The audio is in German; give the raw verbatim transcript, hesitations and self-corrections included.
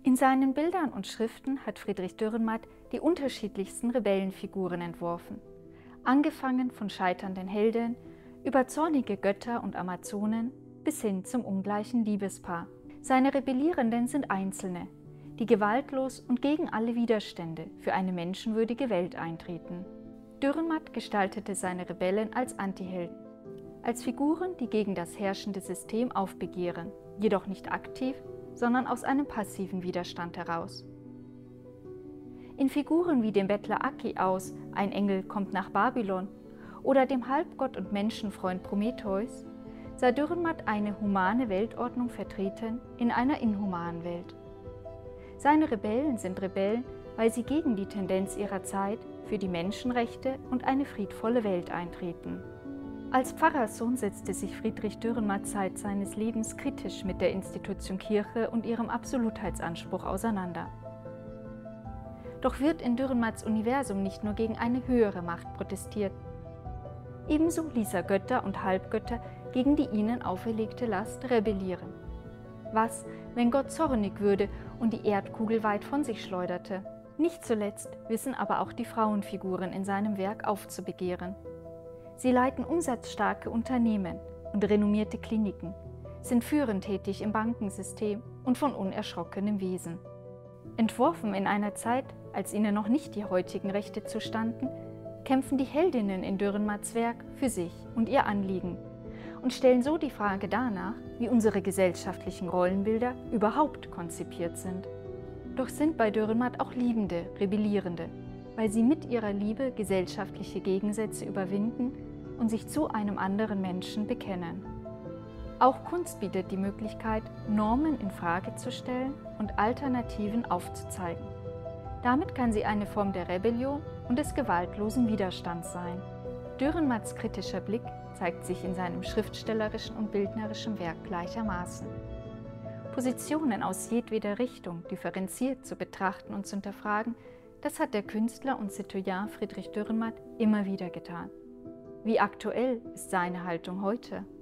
In seinen Bildern und Schriften hat Friedrich Dürrenmatt die unterschiedlichsten Rebellenfiguren entworfen. Angefangen von scheiternden Helden, über zornige Götter und Amazonen bis hin zum ungleichen Liebespaar. Seine Rebellierenden sind Einzelne, die gewaltlos und gegen alle Widerstände für eine menschenwürdige Welt eintreten. Dürrenmatt gestaltete seine Rebellen als Antihelden, als Figuren, die gegen das herrschende System aufbegehren, jedoch nicht aktiv, sondern aus einem passiven Widerstand heraus. In Figuren wie dem Bettler Aki aus Ein Engel kommt nach Babylon oder dem Halbgott und Menschenfreund Prometheus sah Dürrenmatt eine humane Weltordnung vertreten in einer inhumanen Welt. Seine Rebellen sind Rebellen, weil sie gegen die Tendenz ihrer Zeit für die Menschenrechte und eine friedvolle Welt eintreten. Als Pfarrerssohn setzte sich Friedrich Dürrenmatt Zeit seines Lebens kritisch mit der Institution Kirche und ihrem Absolutheitsanspruch auseinander. Doch wird in Dürrenmatts Universum nicht nur gegen eine höhere Macht protestiert. Ebenso ließ er Götter und Halbgötter gegen die ihnen auferlegte Last rebellieren. Was, wenn Gott zornig würde und die Erdkugel weit von sich schleuderte? Nicht zuletzt wissen aber auch die Frauenfiguren in seinem Werk aufzubegehren. Sie leiten umsatzstarke Unternehmen und renommierte Kliniken, sind führend tätig im Bankensystem und von unerschrockenem Wesen. Entworfen in einer Zeit, als ihnen noch nicht die heutigen Rechte zustanden, kämpfen die Heldinnen in Dürrenmatts Werk für sich und ihr Anliegen und stellen so die Frage danach, wie unsere gesellschaftlichen Rollenbilder überhaupt konzipiert sind. Doch sind bei Dürrenmatt auch Liebende, Rebellierende, weil sie mit ihrer Liebe gesellschaftliche Gegensätze überwinden und sich zu einem anderen Menschen bekennen. Auch Kunst bietet die Möglichkeit, Normen in Frage zu stellen und Alternativen aufzuzeigen. Damit kann sie eine Form der Rebellion und des gewaltlosen Widerstands sein. Dürrenmatts kritischer Blick zeigt sich in seinem schriftstellerischen und bildnerischen Werk gleichermaßen. Positionen aus jedweder Richtung differenziert zu betrachten und zu hinterfragen, das hat der Künstler und Citoyen Friedrich Dürrenmatt immer wieder getan. Wie aktuell ist seine Haltung heute?